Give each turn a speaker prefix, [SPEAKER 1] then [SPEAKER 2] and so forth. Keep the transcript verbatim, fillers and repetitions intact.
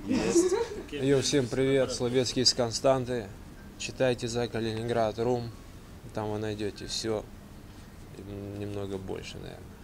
[SPEAKER 1] Есть.
[SPEAKER 2] Йо, всем привет, Словецкий из Константы. Читайте за Калининград Рум, там вы найдете все, немного больше, наверное.